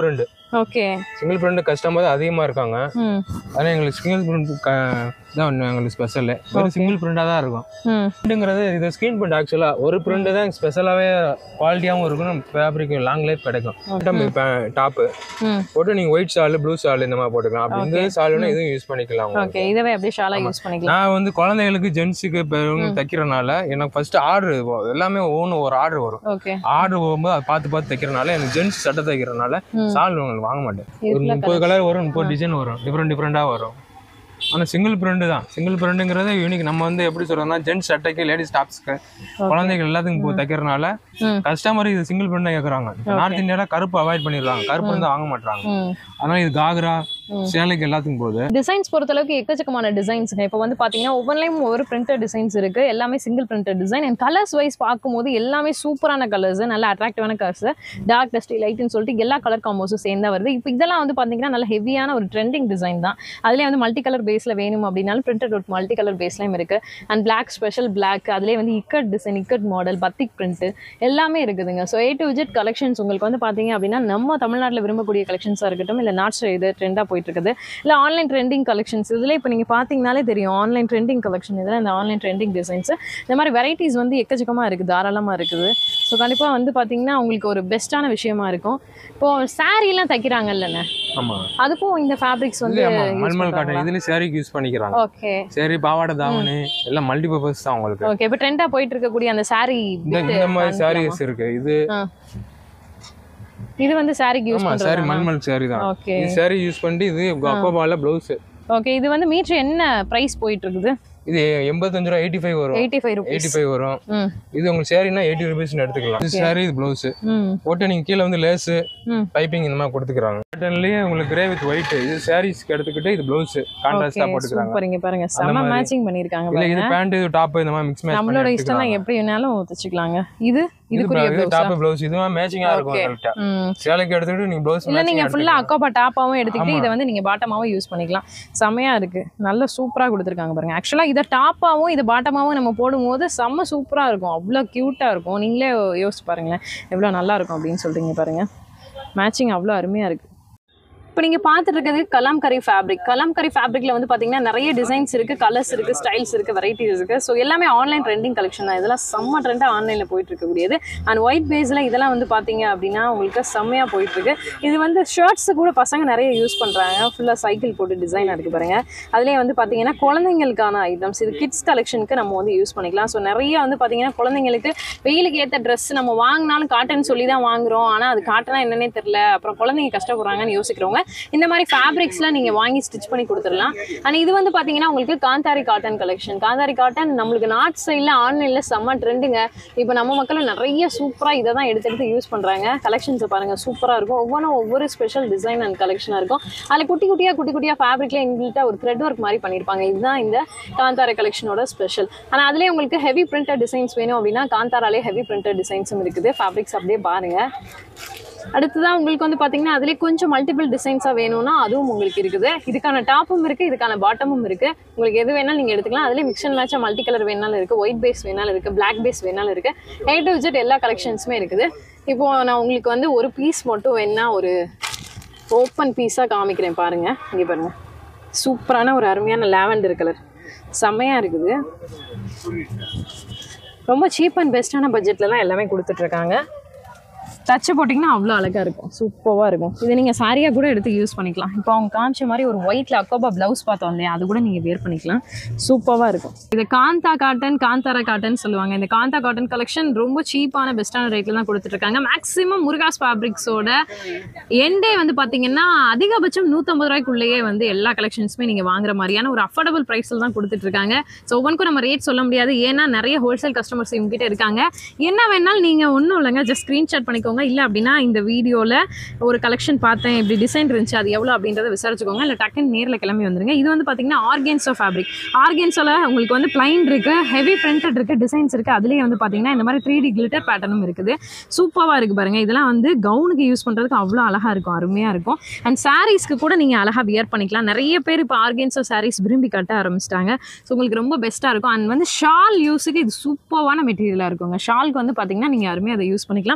A: okay
B: single print customer அதிகமா இருக்காங்க. அதனால எங்களுக்கு சிங்கிள் பிரிண்ட் தான் எங்களுக்கு ஸ்பெஷல். வெறும் சிங்கிள் பிரிண்டா தான் இருக்கும். பிரிண்ட்ங்கிறது இது ஸ்கிரீன் பிரிண்ட். ஆக்சுவலா ஒரு பிரிண்ட் தான் ஸ்பெஷலாவே குவாலிட்டியாவும் இருக்கும், ஃபேப்ரிக் லாங் லைஃப் கிடைக்கும். டாப் போட்டு நீங்க ஒயிட் ஷால் ப்ளூ ஷால் இந்த மாதிரி போட்டுக்கலாம். அப்படி இந்த ஷால்னா இதுவும் யூஸ் பண்ணிக்கலாம்.
A: ஓகே இதவே அப்படியே ஷாலா யூஸ் பண்ணிக்கலாம்.
B: நான் வந்து குழந்தைகளுக்கு ஜென்ஸுக்கு தைக்கிறனால எனக்கு ஃபர்ஸ்ட் ஆர்டர் எல்லாமே ஒரு ஆர்டர் வரும். ஆர்டர் போகும்போது அதை பார்த்து தைக்கிறனால எனக்கு ஜென்ஸ் சட்டை தைக்கிறனால ஷால் வாங்க மாட்டேன். ஒரு 30 கலர் வரும், 30 டிசைன் வரும், டிஃப்ரெண்டா வரும். ஆனால் சிங்கிள் பிரிண்ட் தான். சிங்கிள் பிரிண்ட்ங்கிறது யூனிக். நம்ம வந்து எப்படி சொல்றோம்னா ஜென்ஸ் சட்டைக்கு, லேடிஸ் டாப்ஸ்க்கு, குழந்தைகள் எல்லாத்துக்கும் தைக்கிறனால கஸ்டமர் இது சிங்கிள் பிரிண்ட் கேட்கறாங்க. நார்த் இந்தியால கருப்பு அவாய்ட் பண்ணிடுறாங்க, கருப்பு வந்து வாங்க மாட்டாங்க. அதனால இது காக்ரா சேலைக்கு எல்லாத்துக்கும் போகுது.
A: டிசைன்ஸ் பொறுத்த அளவுக்கு எக்கச்சக்கமான டிசைன்ஸ். இப்போ வந்து பாத்தீங்கன்னா ஒவ்வொன்றையும் ஒவ்வொரு பிரிண்டட் டிசைன்ஸ் இருக்கு. எல்லாமே single printed design. And colours wise பார்க்கும்போது எல்லாமே சூப்பரான கலர்ஸ், நல்ல அட்ராக்டிவான கலர்ஸ், டார்க் டஸ்டி லைட்னு சொல்லிட்டு எல்லா கலர் காம்போஸும் சேர்ந்தா வருது. இப்போ இதெல்லாம் வந்து பாத்தீங்கன்னா நல்ல ஹெவியான ஒரு ட்ரெண்டிங் டிசைன் தான். அதுலேயே வந்து மல்டி கலர் பேஸ்ல வேணும் அப்படின்னாலும் பிரிண்டட் அவுட் மல்டி கலர் பேஸ்லயும் இருக்கு. அண்ட் பிளாக் ஸ்பெஷல் பிளாக், அதுலேயே வந்து ikat design, ikat model, batik print எல்லாமே இருக்குதுங்க. So A to Z collections உங்களுக்கு வந்து பாத்தீங்க அப்படின்னா நம்ம தமிழ்நாட்டில் விரும்பக்கூடிய கலெக்ஷன்ஸாக இருக்கட்டும், இல்லை நாட் இது ட்ரெண்டாக போயிட்டு இருக்குது, இல்லை ஆன்லைன் ட்ரெண்டிங் கலெக்ஷன்ஸ். இதில் இப்போ நீங்கள் பார்த்தீங்கனாலே தெரியும் ஆன்லைன் ட்ரெண்டிங் கலெக்ஷன். இதில் இந்த ஆன்லைன் ட்ரெண்டிங் டிசைன்ஸ் இந்த மாதிரி வெரைட்டிஸ் வந்து எக்கச்சக்கமாக இருக்குது, தாராளமாக இருக்குது. ஸோ கண்டிப்பாக வந்து பார்த்தீங்கன்னா உங்களுக்கு ஒரு பெஸ்ட்டான விஷயமா இருக்கும். இப்போ சாரீலாம் தைக்கிறாங்கல்லண்ணே, அதுக்கும் இந்த ஃபேப்ரிக்ஸ் வந்து
B: மல்மல் காட்டன் இதுல சாரிக்கு யூஸ் பண்ணிக்கிறாங்க.
A: ஓகே
B: சரி, பாவாடை தாவணி எல்லாம் மல்டி பர்பஸ் தான் உங்களுக்கு.
A: ஓகே இப்போ ட்ரெண்டா போயிட்டு இருக்கக்கூடிய அந்த சாரி
B: இந்த மாதிரி சாரீஸ் இருக்கு.
A: இது வந்து சாரிக்கு யூஸ் பண்றாங்க.
B: சாரி மல்மல் சாரி தான். இது சாரி யூஸ் பண்ணி இது அப்பாபால ப்ளவுஸ்.
A: ஓகே இது வந்து மீட்டர் என்ன பிரைஸ் போயிட்டு இருக்குது?
B: இது 85 ரூபா, 85 வரும். 85 வரும். இது உங்களுக்கு சாரினா 80 ரூபீஸ்னு எடுத்துக்கலாம். இது சாரி, இது ப்ளவுஸ் போட்டு நீங்க கீழே வந்து லேஸ் பைப்பிங் இந்த மாதிரி கொடுத்துக்கிறாங்க. காட்டன்லயே உங்களுக்கு கிரே வித் ஒயிட் இது சாரீஸ்க்கு எடுத்துக்கிட்டு இது ப்ளவுஸ் கான்ட்ராஸ்டா போட்டுக்கிறாங்க.
A: சூப்பர்ங்க, பாருங்க செம மேட்சிங் பண்ணிருக்காங்க.
B: இல்ல இது பேண்ட், இது டாப் இந்த மாதிரி மிக்ஸ் மேட்ச்
A: நம்மளோட இஷ்டம் தான், எப்படி வேணாலும் தச்சுக்கலாங்க. இதுக்குரிய
B: டாப் ப்ளவுஸ் இதுமா மேட்சிங்கா இருக்கும். கரெக்ட்டா சேலைக்கு எடுத்துக்கிட்டு நீங்க ப்ளவுஸ்
A: இல்ல நீங்க ஃபுல்லா அக்கோபா டாப்பாவும் எடுத்துக்கிட்டு இத வந்து நீங்க பாட்டமாவும் யூஸ் பண்ணிக்கலாம். செமையா இருக்கு, நல்ல சூப்பரா கொடுத்துருக்காங்க பாருங்க. ஆக்சுவலா இத டாப்பாவும் இது பாட்டமாவும் நம்ம போடும்போது செம்ம சூப்பரா இருக்கும், அவ்வளவு கியூட்டா இருக்கும். நீங்களே யோசிச்சு பாருங்களேன் எவ்வளவு நல்லா இருக்கும் அப்படின்னு சொல்றீங்க பாருங்க. மேட்சிங் அவ்வளவு அருமையா இருக்கு. இப்போ நீங்கள் பார்த்துட்டு இருக்கிறது கலாம்கரி ஃபேப்ரிக். கலாம்கரி ஃபேப்ரிக்ல வந்து பார்த்தீங்கன்னா நிறைய டிசைன்ஸ் இருக்குது, கலர்ஸ் இருக்குது, ஸ்டைல்ஸ் இருக்குது, வெரைட்டிஸ் இருக்குது. ஸோ எல்லாமே ஆன்லைன் ட்ரெண்டிங் கலெக்ஷன் தான். இதெல்லாம் செம்ம ட்ரெண்டாக ஆன்லைனில் போயிட்டு இருக்கக்கூடியது. அண்ட் ஒயிட் பேஸில் இதெல்லாம் வந்து பார்த்தீங்க அப்படின்னா உங்களுக்கு செம்மையாக போயிட்டுருக்கு. இது வந்து ஷர்ட்ஸு கூட பசங்க நிறைய யூஸ் பண்ணுறாங்க. ஃபுல்லாக சைக்கிள் போட்டு டிசைன் இருக்குது பாருங்கள். அதுலேயே வந்து பார்த்தீங்கன்னா குழந்தைங்களுக்கான ஐட்டம்ஸ், இது கிட்ஸ் கலெக்ஷனுக்கு நம்ம வந்து யூஸ் பண்ணிக்கலாம். ஸோ நிறைய வந்து பார்த்தீங்கன்னா குழந்தைங்களுக்கு வெயிலுக்கு ஏற்ற ட்ரெஸ் நம்ம வாங்கினாலும் காட்டன் சொல்லி தான் வாங்குறோம், ஆனால் அது காட்டனா என்னன்னே தெரியல, அப்புறம் குழந்தைங்க கஷ்டப்படுறாங்கன்னு யோசிக்கிறவங்க இந்த மாதிரி ஃபேப்ரிக்ஸ்லாம் நீங்கள் வாங்கி ஸ்டிச் பண்ணி கொடுத்துடலாம். அண்ட் இது வந்து பார்த்தீங்கன்னா உங்களுக்கு Gandhari cotton collection. Gandhari cotton நம்மளுக்கு நார்த் சைடில் ஆன்லைனில் செம்ம ட்ரெண்டுங்க. இப்போ நம்ம மக்களும் நிறைய சூப்பராக இதை தான் எடுத்து யூஸ் பண்ணுறாங்க. கலெக்ஷன்ஸை பாருங்கள், சூப்பராக இருக்கும். ஒவ்வொரு ஸ்பெஷல் டிசைன் அண்ட் கலெக்ஷனாக இருக்கும். அதில் குட்டி குட்டியாக ஃபேப்ரிக்ல எங்கள்கிட்ட ஒரு த்ரெட் ஒர்க் மாதிரி பண்ணியிருப்பாங்க. இதுதான் இந்த காந்தாரி கலெக்ஷனோட ஸ்பெஷல். ஆனால் அதுலேயே உங்களுக்கு ஹெவி பிரிண்டட் டிசைன்ஸ் வேணும் அப்படின்னா காந்தாராலே ஹெவி பிரிண்டட் டிசைன்ஸும் இருக்குது. ஃபேப்ரிக்ஸ் அப்படியே பாருங்கள். அடுத்ததான் உங்களுக்கு வந்து பார்த்தீங்கன்னா அதிலே கொஞ்சம் மல்டிபிள் டிசைன்ஸாக வேணும்னா அதுவும் உங்களுக்கு இருக்குது. இதுக்கான டாப்பும் இருக்குது, இதுக்கான பாட்டமும் இருக்குது. உங்களுக்கு எது வேணாலும் நீங்கள் எடுத்துக்கலாம். அதிலே மிக்ஸ் அண்ட் மேட்சாக மல்டி கலர் வேணாலும் இருக்குது, ஒயிட் பேஸ் வேணாலும் இருக்குது, பிளாக் பேஸ் வேணாலும் இருக்குது. A to Z எல்லா கலெக்ஷன்ஸுமே இருக்குது. இப்போது நான் உங்களுக்கு வந்து ஒரு பீஸ் மட்டும் வேணா ஒரு ஓப்பன் பீஸாக காமிக்கிறேன் பாருங்கள். இங்கே பாருங்கள், சூப்பரான ஒரு அருமையான லாவெண்டர் கலர் செம்மையாக இருக்குது. ரொம்ப சீப் அண்ட் பெஸ்ட்டான பட்ஜெட்லலாம் எல்லாமே கொடுத்துட்ருக்காங்க. தச்சு போட்டிங்கன்னா அவ்வளோ அழகாக இருக்கும், சூப்பராக இருக்கும். இது நீங்கள் சாரியாக கூட எடுத்து யூஸ் பண்ணிக்கலாம். இப்போ அவங்க காமிச்ச மாதிரி ஒரு ஒயிட்டில் அக்கோபா ப்ளவுஸ் பார்த்தோம் இல்லையா, அது கூட நீங்கள் வேர் பண்ணிக்கலாம், சூப்பராக இருக்கும். இது காந்தா காட்டன், காந்தாரா காட்டன் சொல்லுவாங்க. இந்த காந்தா காட்டன் கலெக்ஷன் ரொம்ப சீப்பான பெஸ்ட்டான ரேட்டில் தான் கொடுத்துட்ருக்காங்க. மேக்ஸிமம் முருகாஸ் ஃபேப்ரிக்ஸோட எண்டே வந்து பார்த்தீங்கன்னா அதிகபட்சம் 150 ரூபாய்க்குள்ளேயே வந்து எல்லா கலெக்ஷன்ஸுமே நீங்கள் வாங்குற மாதிரியான ஒரு அஃபோர்டபுள் ப்ரைஸில் தான் கொடுத்துட்ருக்காங்க. ஸோ ஒவ்வொன்றுக்கும் நம்ம ரேட் சொல்ல முடியாது, ஏன்னா நிறைய ஹோல்சேல் கஸ்டமர்ஸ் இவங்ககிட்ட இருக்காங்க. என்ன வேணாலும் நீங்கள் ஒன்றும் இல்லைங்க, ஜஸ்ட் ஸ்க்ரீன்ஷாட் பண்ணிக்கோங்க. இல்லை அப்படின்னா இந்த வீடியோவில் ஒரு கலெக்ஷன் பார்த்தேன், இப்படி டிசைன் இருந்துச்சு, அது எவ்வளோ அப்படின்றத விசாரிச்சுக்கோங்க. இல்லை டக்குன்னு நேரில் கிளம்பி வந்துருங்க. இது வந்து பார்த்தீங்கன்னா ஆர்கேன்ஸோ ஃபேப்ரிக். ஆர்கேன்ஸோவில் உங்களுக்கு வந்து பிளைன் இருக்குது, ஹெவி பிரிண்டட் இருக்குது, டிசைன்ஸ் இருக்குது. அதுலேயே வந்து பார்த்தீங்கன்னா இந்த மாதிரி 3D கிளிட்டர் பேட்டர்னும் இருக்குது. சூப்பராக இருக்குது பாருங்கள். இதெல்லாம் வந்து கவுனுக்கு யூஸ் பண்ணுறதுக்கு அவ்வளோ அழகாக இருக்கும், அருமையாக இருக்கும். அண்ட் சாரீஸ்க்கு கூட நீங்கள் அழகாக வியர் பண்ணிக்கலாம். நிறைய பேர் இப்போ ஆர்கேன்ஸோ சாரீஸ் விரும்பி கட்ட ஆரம்பிச்சிட்டாங்க. ஸோ உங்களுக்கு ரொம்ப பெஸ்ட்டாக இருக்கும். அண்ட் வந்து ஷால் யூஸுக்கு இது சூப்பரான மெட்டீரியலாக இருக்குங்க. ஷாலுக்கு வந்து பார்த்தீங்கன்னா நீங்கள் யாருமே அதை யூஸ் பண்ணிக்கலாம். ரொம்ப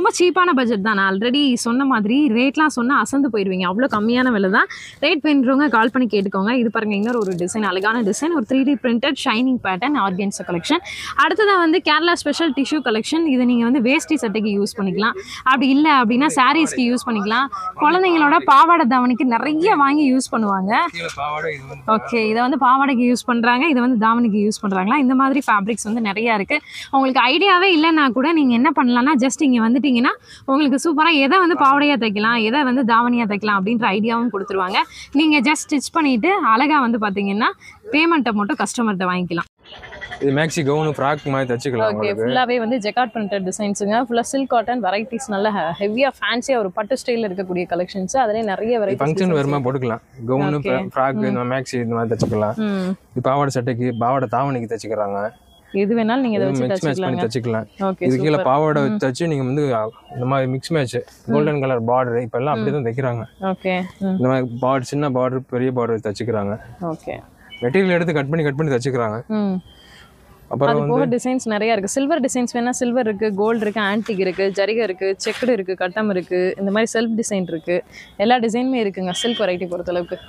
A: ரொம்ப சீப்பான பட்ஜெட் தான். நான் ஆல்ரெடி சொன்ன மாதிரி ரேட்லாம் சொன்னால் அசந்து போயிடுவீங்க, அவ்வளோ கம்மியான விலை தான். ரேட் வேணுறவங்க கால் பண்ணி கேட்டுக்கோங்க. இது பாருங்கள், இன்னொரு ஒரு டிசைன், அழகான டிசைன், ஒரு 3D printed shining pattern organza collection. அடுத்ததான் வந்து கேரளா ஸ்பெஷல் டிஷ்யூ கலெக்ஷன். இதை நீங்கள் வந்து வேஷ்டி சட்டைக்கு யூஸ் பண்ணிக்கலாம், அப்படி இல்லை அப்படின்னா சாரீஸ்க்கு யூஸ் பண்ணிக்கலாம். குழந்தைங்களோட பாவாடை தாவணிக்கு நிறைய வாங்கி யூஸ் பண்ணுவாங்க. ஓகே, இதை வந்து பாவாடைக்கு யூஸ் பண்ணுறாங்க, இதை வந்து தாவணிக்கு யூஸ் பண்ணுறாங்களா. இந்த மாதிரி ஃபேப்ரிக்ஸ் வந்து நிறையா இருக்குது. உங்களுக்கு ஐடியாவே இல்லைன்னா கூட நீங்கள் என்ன பண்ணலாம்னா, ஜஸ்ட் இங்கே வந்துட்டிங்கன்னா உங்களுக்கு சூப்பராக எதை வந்து பாவாடையாக தைக்கலாம், எதை வந்து தாவணியாக தைக்கலாம் அப்படின்ற ஐடியாவும் கொடுத்துருவாங்க. நீங்கள் ஜஸ்ட் ஸ்டிச் பண்ணிவிட்டு அழகாக வந்து பார்த்தீங்கன்னா பேமெண்ட்டை மட்டும் கஸ்டமர்கிட்ட வாங்கிக்கலாம்.
B: இது மேக்ஸி கவுன் ஃப்ராக் மாதிரி தச்சுக்கலாம்.
A: ஓகே, ஃபுல்லாவே வந்து ஜெக்கார்ட் பிரிண்டட் டிசைன்ஸ்ங்க. ஃபுல்லா சில்க் காட்டன் வெரைட்டிஸ், நல்ல ஹெவியா ஃபேன்சியா ஒரு பட்டு ஸ்டைல்ல இருக்கக்கூடிய கலெக்ஷன்ஸ். அதுலயே நிறைய வெரைட்டிஸ்
B: ஃபங்க்ஷன் வேறமா போட்டுக்கலாம். கவுன் ஃப்ராக் இந்த மேக்ஸி இந்த மாதிரி தச்சுக்கலாம். இது பாவாடை சட்டைக்கு பாவாடை தாவணிக்கு தச்சுக்கறாங்க. எது வேணாலும் நீங்க இத வச்சு தச்சுக்கலாம். ஓகே, இது கீழ பாவாடை தச்சு நீங்க வந்து இந்த மாதிரி mix match golden colour border இப்ப எல்லாம் அப்படியே தான் தைக்கறாங்க. ஓகே, இந்த மாதிரி பார்டர் சின்ன பார்டர் பெரிய பார்டர் தச்சுக்கறாங்க. ஓகே, மெட்டீரியல் எடுத்து கட் பண்ணி தச்சுக்கறாங்க. அப்புறம் வந்து டிசைன்ஸ் நிறைய இருக்கு. சில்வர் டிசைன்ஸ் வேணா சில்வர் இருக்கு, கோல்ட் இருக்கு, ஆன்டிக் இருக்கு, ஜரிகை இருக்கு, செக்குடு இருக்கு, கட்டம் இருக்கு, இந்த மாதிரி செல்ஃப் டிசைன் இருக்கு. எல்லா டிசைனுமே இருக்குங்க சில்க் வெரைட்டி பொறுத்த அளவுக்கு.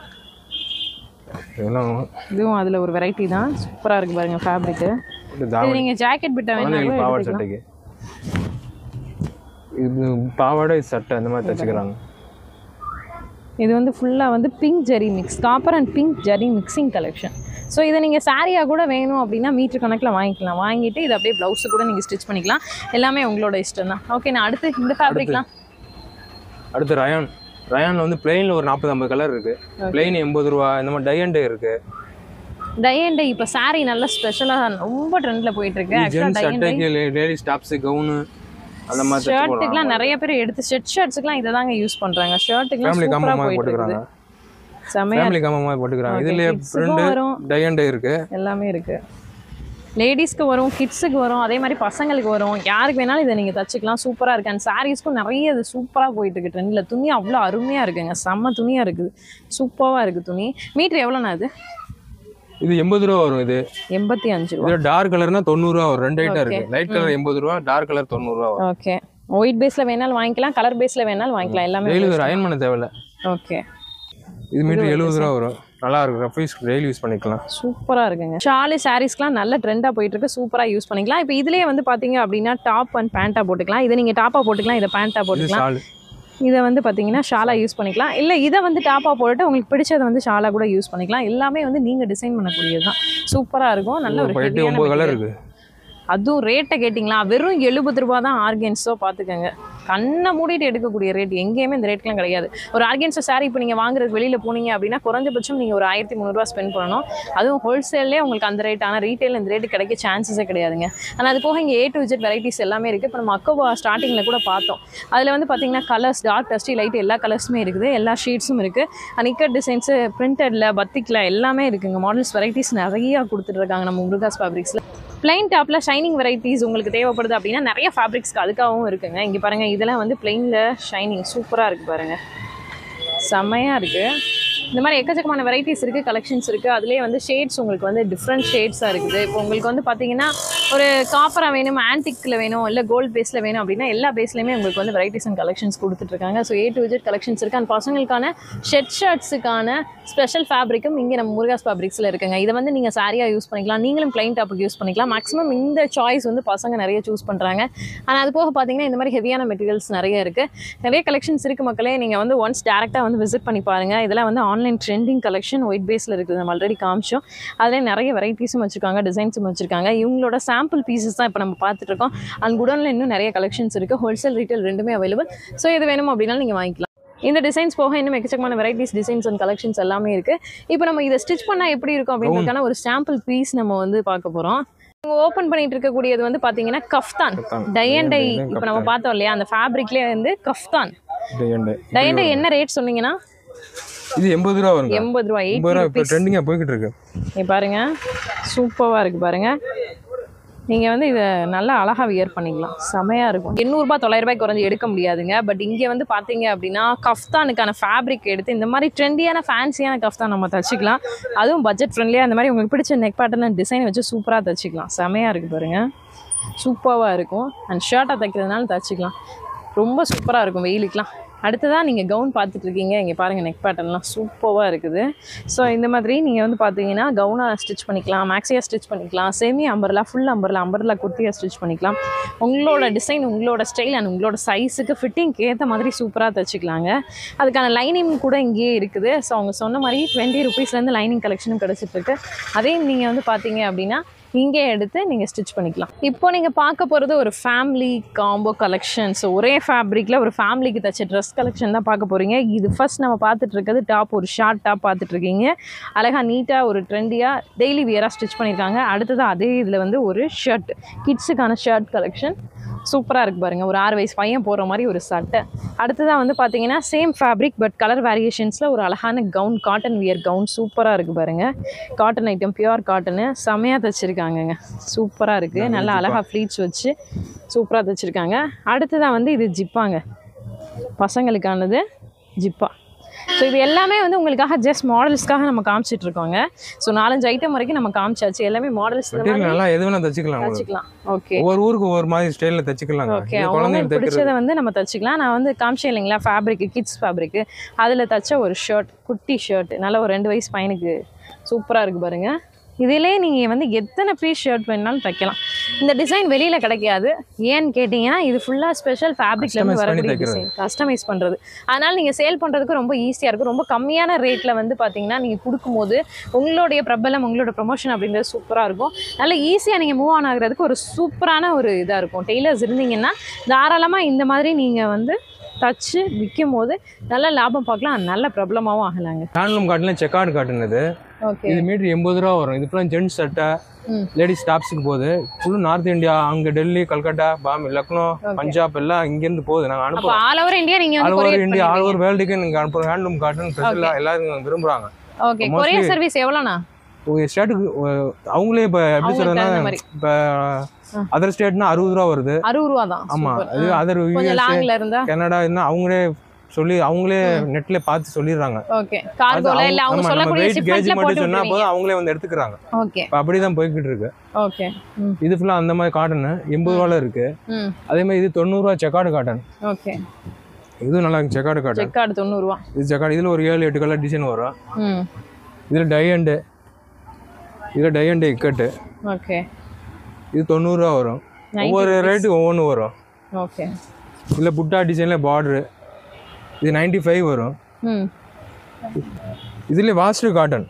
B: இதுவும் அதுல ஒரு வெரைட்டி தான், சூப்பரா இருக்கு பாருங்க ஃபேப்ரிக். இது நீங்க ஜாக்கெட் பிட்ட வேணா பாவாடை சட்டைக்கு, இது பாவாடை சட்டை அந்த மாதிரி தச்சுக்கறாங்க. இது வந்து ஃபுல்லாக வந்து pink zari mix, copper and pink zari mixing collection. So இதை நீங்கள் சாரியாக கூட வேணும் அப்படின்னா மீட்டர் கணக்கில் வாங்கிக்கலாம். வாங்கிட்டு இதை அப்படியே ப்ளவுஸு கூட நீங்கள் ஸ்டிச் பண்ணிக்கலாம். எல்லாமே உங்களோட இஷ்டம் தான். ஓகே, நான் அடுத்து இந்த ஃபேப்ரிக்லாம் அடுத்து ரயானில் வந்து பிளெயினில் ஒரு 40-50 கலர் இருக்குது. பிளெயின் 80 ரூபா. இந்த மாதிரி டை அண்ட் டை இருக்குது. டை அண்ட் டை இப்போ சாரி நல்ல ஸ்பெஷலாக ரொம்ப ட்ரெண்டில் போயிட்டுருக்கு. லேடிஸ் டாப்ஸு, கவுனு, அந்த மாதிரி ஷர்ட்டுக்குலாம் நிறைய பேர் எடுத்து ஷர்ட்ஸுக்குலாம் இதை தாங்க யூஸ் பண்ணுறாங்க. ஷர்ட்டுக்குலாம் சூப்பராக போயிட்டுருக்காங்க. ஃபேமிலி காம்போ போட்டுக்கறாங்க. இதுலயே பிரிண்ட் டை அண்ட் டை இருக்கு, எல்லாமே இருக்கு. லேடிஸ்க்கு வரும், கிட்ஸுக்கு வரும், அதே மாதிரி பசங்களுக்கு வரும். யாருக்கு வேணாலும் இதை நீங்கள் தச்சுக்கலாம். சூப்பராக இருக்குது. அண்ட் சாரீஸ்க்கும் நிறைய இது சூப்பராக போயிட்டு இருக்கு ட்ரெண்டில். துணி அவ்வளோ அருமையாக இருக்குங்க, செம்ம துணியாக இருக்குது, சூப்பராக இருக்குது துணி. மீட்டர் எவ்வளோண்ணா இது? இது 80 ரூபா வரும். இது 85 ரூபா. டார்க் கலர்னா 90 ரூபா வரும். ரெண்டு ஐட்டம் இருக்கு. லைட் கலர் 80 ரூபா, டார்க் கலர் 90 ரூபா வரும். ஓகே, ஒயிட் பேஸ்ல வேணாலும் வாங்கிக்கலாம், கலர் பேஸ்ல வேணாலும் வாங்கிக்கலாம். எல்லாமே டெய்லி அயர்ன் பண்ண தேவையில்ல. ஓகே, இது மீட்டர் 70 ரூபா வரும். நல்லா இருக்கு, ரஃப் டெய்லி யூஸ் பண்ணிக்கலாம். சூப்பரா இருக்குங்க. ஷாலு சாரீஸ்க்குலாம் நல்ல ட்ரெண்டா போயிட்டு இருக்கு, சூப்பரா யூஸ் பண்ணிக்கலாம். இப்போ இதுலயே வந்து பாத்தீங்க அப்படின்னா டாப் அண்ட் பேண்டா போட்டுக்கலாம். இதை நீங்க டாப்பா போட்டுக்கலாம், இதை பேண்டா போட்டுக்கலாம். இதை வந்து பார்த்தீங்கன்னா ஷாலா யூஸ் பண்ணிக்கலாம். இல்லை இதை வந்து டாப்பாக போட்டு உங்களுக்கு பிடிச்சதை வந்து ஷாலா கூட யூஸ் பண்ணிக்கலாம். எல்லாமே வந்து நீங்கள் டிசைன் பண்ணக்கூடியது தான். சூப்பராக இருக்கும். நல்ல ஒரு 9 கலர் இருக்குது. அதுவும் ரேட்டை கேட்டிங்களா, வெறும் 70 ரூபா தான் ஆர்கன்ஸோ. பார்த்துக்கோங்க, கண்ணை மூடிட்டு எடுக்கக்கூடிய ரேட். எங்கேயுமே இந்த ரேட்லாம் கிடையாது. ஒரு ஆர்கன்ஸோ சாரி இப்போ நீங்கள் வாங்குறது வெளியில் போனீங்க அப்படின்னா குறைஞ்சபட்சம் நீங்கள் ஒரு 1300 ஸ்பெண்ட் பண்ணணும். அதுவும் ஹோல்சேல்லே உங்களுக்கு அந்த ரேட். ஆனால் ரீட்டைல் இந்த ரேட்டு கிடைக்க சான்சஸே கிடையாதுங்க. ஆனால் அது போக இங்கே A to Z வெரைட்டிஸ் எல்லாமே இருக்குது. இப்போ நம்ம அக்கோவா ஸ்டார்டிங்கில் கூட பார்த்தோம். அதில் வந்து பார்த்தீங்கன்னா கலர்ஸ், டார்க், டஸ்டி, லைட் எல்லா கலர்ஸுமே இருக்குது. எல்லா ஷீட்ஸும் இருக்குது. நிக்கட் டிசைன்ஸு, பிரிண்டடில், பத்திக்கில் எல்லாமே இருக்குங்க. மாடல்ஸ் வெரைட்டிஸ் நிறையா கொடுத்துட்ருக்காங்க நம்ம முருகாஸ் ஃபேப்ரிக்ஸில். பிளைன் டாப்பில் ஷைனிங் வெரைட்டிஸ் உங்களுக்கு தேவைப்படுது அப்படின்னா நிறைய ஃபேப்ரிக்ஸ்க்கு அதுக்காகவும் இருக்குங்க. இங்கே பாருங்கள், இதெல்லாம் வந்து பிளைனில் ஷைனிங் சூப்பராக இருக்குது பாருங்கள், செம்மையாக இருக்குது. இந்த மாதிரி எக்கச்சக்கமான வெரைட்டிஸ் இருக்குது, கலெக்ஷன்ஸ் இருக்குது. அதுலேயே வந்து ஷேட்ஸ் உங்களுக்கு வந்து டிஃப்ரெண்ட் ஷேட்ஸாக இருக்குது. இப்போ உங்களுக்கு வந்து பார்த்தீங்கன்னா ஒரு காப்பராக வேணும், ஆன்டிக்கில் வேணும், இல்லை கோல்டு பேஸில் வேணும் அப்படின்னா எல்லா பேஸ்லையுமே உங்களுக்கு வந்து வெரைட்டிஸ் அண்ட் கலெக்ஷன்ஸ் கொடுத்துட்ருக்காங்க. So A to Z collections இருக்குது. அண்ட் பசங்களுக்கான ஷர்ட்ஸுக்கான ஸ்பெஷல் ஃபேப்ரிக்கும் இங்கே நம்ம முருகாஸ் ஃபேப்ரிக்ஸில் இருக்குங்க. இதை வந்து நீங்கள் சாரியாக யூஸ் பண்ணிக்கலாம், நீங்களும் பிளைன் டாப்புக்கு யூஸ் பண்ணிக்கலாம். மேக்ஸிமம் இந்த சாய்ஸ் வந்து பசங்க நிறைய சூஸ் பண்ணுறாங்க. ஆனால் அது போக பார்த்தீங்கன்னா இந்த மாதிரி ஹெவியான மெட்டீரியல்ஸ் நிறைய இருக்குது, நிறைய கலெக்ஷன்ஸ் இருக்குது மக்களே. நீங்கள் வந்து ஒன்ஸ் டேரெக்டாக வந்து விசிட் பண்ணி பாருங்கள். இதெல்லாம் வந்து ஆன்லைன் ட்ரெண்டிங் கலெக்ஷன், ஒயிட் பேஸில் இருக்குது. நம்ம ஆல்ரெடி காமிச்சோம். அதிலே நிறைய வெரைட்டிஸும் வச்சுருக்காங்க, டிசைன்ஸும் வச்சுருக்காங்க. இவங்களோட சாம்பிள் பீசஸ் தான் இப்போ நம்ம பார்த்துட்ருக்கோம். அண்ட் குடோனில் இன்னும் நிறைய கலெக்ஷன்ஸ் இருக்குது. ஹோல்சேல், ரீட்டைல் ரெண்டுமே அவைலபிள். ஸோ இது வேணும் அப்படின்னாலும் நீங்கள் வாங்கிக்கலாம். இந்த டிசைன்ஸ் போக இன்னும் எக்கச்சக்கமான வெரைட்டிஸ், டிசைன்ஸ் அண்ட் கலெக்ஷன்ஸ் எல்லாமே இருக்குது. இப்போ நம்ம இதை ஸ்டிச் பண்ணால் எப்படி இருக்கும் அப்படின்றதுக்கான ஒரு சாம்பிள் பீஸ் நம்ம வந்து பார்க்க போகிறோம். ஓப்பன் பண்ணிட்டு இருக்கக்கூடியது வந்து பார்த்தீங்கன்னா கஃப்தான், டை அண்ட் டை. இப்போ நம்ம பார்த்தோம் இல்லையா, அந்த ஃபேப்ரிக்லேயே வந்து கஃப்தான் டை அண்ட் டை. என்ன ரேட் சொன்னீங்கன்னா? இது 80 ரூபா வருங்க. 80 ரூபா, 80 ரூபா இப்போ ட்ரெண்டிங்கா போயிட்டு இருக்கு. நீ பாருங்க, சூப்பரா இருக்கு பாருங்க. நீங்கள் வந்து இதை நல்லா அழகாக வியர் பண்ணிக்கலாம், செமையாக இருக்கும். 800 ரூபா 900 ரூபாய்க்கு குறைஞ்சி எடுக்க முடியாதுங்க. பட் இங்கே வந்து பார்த்தீங்க அப்படின்னா கஃப்தானுக்கான ஃபேப்ரிக் எடுத்து இந்த மாதிரி ட்ரெண்டியான ஃபேன்சியான கஃப்தான் நம்ம தச்சுக்கலாம். அதுவும் பட்ஜெட் ஃப்ரெண்ட்லியாக இந்த மாதிரி உங்களுக்கு பிடிச்ச நெக் பேட்டர்ன் டிசைன் வச்சு சூப்பராக தச்சுக்கலாம். செமையாக இருக்குது பாருங்கள், சூப்பராக இருக்கும். அண்ட் ஷர்ட்டாக தைக்கிறதுனால தச்சுக்கலாம்.
A: ரொம்ப சூப்பராக இருக்கும் வெயிலுக்குலாம். அடுத்ததான் நீங்கள் கவுன் பார்த்துட்ருக்கீங்க. இங்கே பாருங்கள், நெக் பேட்டர்ன்லாம் சூப்பராக இருக்குது. ஸோ இந்த மாதிரி நீங்கள் வந்து பார்த்தீங்கன்னா கவுனாக ஸ்டிச் பண்ணிக்கலாம், மேக்ஸியாக ஸ்டிச் பண்ணிக்கலாம், செமி அம்பர்லா, ஃபுல் அம்பர்லா குர்த்தியாக ஸ்டிச் பண்ணிக்கலாம். உங்களோட டிசைன், உங்களோட ஸ்டைல் அண்ட் உங்களோட சைஸுக்கு ஃபிட்டிங்க்கு ஏற்ற மாதிரி சூப்பராக தைச்சிக்கலாங்க. அதுக்கான லைனிங் கூட இங்கேயே இருக்குது. ஸோ அவங்க சொன்ன மாதிரி 20 ரூபீஸ்லேருந்து லைனிங் கலெக்ஷனும் கிடச்சிட்ருக்கு. அதையும் நீங்கள் வந்து பார்த்தீங்க அப்படின்னா இங்கே எடுத்து நீங்கள் ஸ்டிச் பண்ணிக்கலாம். இப்போ நீங்கள் பார்க்க போகிறது ஒரு ஃபேமிலி காம்போ கலெக்ஷன். ஸோ ஒரே ஃபேப்ரிக்கில் ஒரு ஃபேமிலிக்கு தைச்ச ட்ரெஸ் கலெக்ஷன் தான் பார்க்க போகிறீங்க. இது ஃபர்ஸ்ட் நம்ம பார்த்துட்டு இருக்கிறது டாப், ஒரு ஷார்ட் டாப் பார்த்துட்ருக்கீங்க. அழகாக நீட்டாக ஒரு ட்ரெண்டியாக டெய்லி வியராக ஸ்டிச் பண்ணியிருக்காங்க. அடுத்தது அதே இதில் வந்து ஒரு ஷர்ட், கிட்ஸுக்கான ஷர்ட் கலெக்ஷன் சூப்பராக இருக்குது பாருங்கள். ஒரு 6 வயசு பையன் போடுற மாதிரி ஒரு சட்டை. அடுத்ததாக வந்து பார்த்தீங்கன்னா சேம் ஃபேப்ரிக் பட் கலர் வேரியேஷன்ஸில் ஒரு அழகான கவுன், காட்டன் வியர் கவுன் சூப்பராக இருக்குது பாருங்கள். காட்டன் ஐட்டம், பியூர் காட்டனு, செமையாக தைச்சிருக்காங்கங்க. சூப்பராக இருக்குது. நல்லா அழகாக ஃப்ளீட்ஸ் வச்சு சூப்பராக தைச்சிருக்காங்க. அடுத்ததாக வந்து இது ஜிப்பாங்க, பசங்களுக்கானது ஜிப்பா. ஸோ இது எல்லாமே வந்து உங்களுக்காக ஜஸ்ட் மாடல்ஸ்க்காக நம்ம காமிச்சிட்ருக்கோங்க. ஸோ 4-5 ஐட்டம் வரைக்கும் நம்ம காமிச்சாச்சு. எல்லாமே மாடல்ஸ்
B: நல்லா எது வேணா தச்சுக்கலாம்.
A: ஓகே,
B: ஒவ்வொரு ஊருக்கு ஒவ்வொரு மாதிரி ஸ்டைலில் தச்சுக்கலாம்.
A: ஓகே, அவங்களுக்கு பிடிச்சதை வந்து நம்ம தச்சுக்கலாம். நான் வந்து காமிச்சேன் இல்லைங்களா ஃபேப்ரிக்கு, கிட்ஸ் ஃபேப்ரிக்கு, அதில் தச்ச ஒரு ஷர்ட், குட்டி ஷர்ட், நல்ல ஒரு 2 வயசு பையனுக்கு சூப்பராக இருக்குது பாருங்கள். இதிலே நீங்கள் வந்து எத்தனை பீஸ் ஷர்ட் வேணாலும் தைக்கலாம். இந்த டிசைன் வெளியில் கிடைக்காது. ஏன்னு கேட்டிங்கன்னா இது ஃபுல்லாக ஸ்பெஷல் ஃபேப்ரிக்லேருந்து வரக்கூடிய டிசைன், கஸ்டமைஸ் பண்ணுறது. அதனால் நீங்கள் சேல் பண்ணுறதுக்கு ரொம்ப ஈஸியாக இருக்கும். ரொம்ப கம்மியான ரேட்டில் வந்து பார்த்தீங்கன்னா நீங்கள் கொடுக்கும்போது உங்களுடைய பிரபலம், உங்களோட ப்ரொமோஷன் அப்படின்றது சூப்பராக இருக்கும். நல்ல ஈஸியாக நீங்கள் மூவ் ஆன் ஆகிறதுக்கு ஒரு சூப்பரான ஒரு இதாக இருக்கும். டெய்லர்ஸ் இருந்தீங்கன்னா தாராளமாக இந்த மாதிரி நீங்கள் வந்து தச்சு விற்கும் போது நல்ல லாபம் பார்க்கலாம், நல்ல பிரபலமாகவும் ஆகலாங்க.
B: ஹேண்ட்லூம் காட்டன்ல செக்கார்டு காட்டன் இது. இது மீட்டர் 80 ரூபா வரும். இது ஃபுல்லாக ஜென்ஸ் சட்டை, லேடிஸ் டாப்ஸுக்கு போகுது. ஃபுல்லு நார்த் இந்தியா, அங்கே டெல்லி, கல்கட்டா, பாம்பே, லக்னோ, பஞ்சாப் எல்லாம் இங்கேருந்து போகுது. நாங்கள் அனுப்புவோம்.
A: ஆல் ஓவர் இந்தியா, நீங்கள்
B: all over India, all over வேர்ல்டுக்கு நீங்கள் அனுப்புகிறோம். ஹேண்ட்லூம் காட்டன் ஸ்பெஷலாக எல்லாரும் விரும்புகிறாங்க.
A: ஓகே, கொரியர் சர்வீஸ் எவ்வளோண்ணா?
B: ஸ்டேட்டுக்கு அவங்களே இப்போ எப்படி சொல்கிறதுனா, இப்போ அதர் ஸ்டேட்னா 60 ரூபா வருது.
A: 60 ரூபா தான்.
B: ஆமாம், அது அதர் கனடா என்ன அவங்களே சொல்லி அவங்களே நெட்ல பார்த்து சொல்லிடுறாங்க.
A: ஓகே, கார்கோல இல்ல அவங்க சொல்லக்கூடிய ஷிப்மென்ட்ல போட்டு
B: சொன்னா போதும், அவங்களே வந்து எடுத்துக்கறாங்க.
A: ஓகே,
B: அப்படி தான் போயிட்டு இருக்கு.
A: ஓகே,
B: இது ஃபுல்லா அந்த மாதிரி காட்டன் 80 ரூபாயில இருக்கு. அதே மாதிரி இது 90 ரூபாய் செக்கார்டு காட்டன்.
A: ஓகே,
B: இது நல்லா இருக்கு. செக்கார்டு காட்டன்,
A: செக்கார்டு 90 ரூபாய்.
B: இது செக்கார்டு. இதுல ஒரு 7-8 கலர் டிசைன் வரும். இதுல டை அண்ட், இதுல டை அண்ட் இக்கட்.
A: ஓகே,
B: இது 90 ரூபாய் வரும். ஒவ்வொரு ரேட்டு ஒவ்வொன்று வரும்.
A: ஓகே,
B: இதுல புட்டா டிசைன்ல பார்டர், இது 95 வரும். இதுல வாஸ்ட் காட்டன்,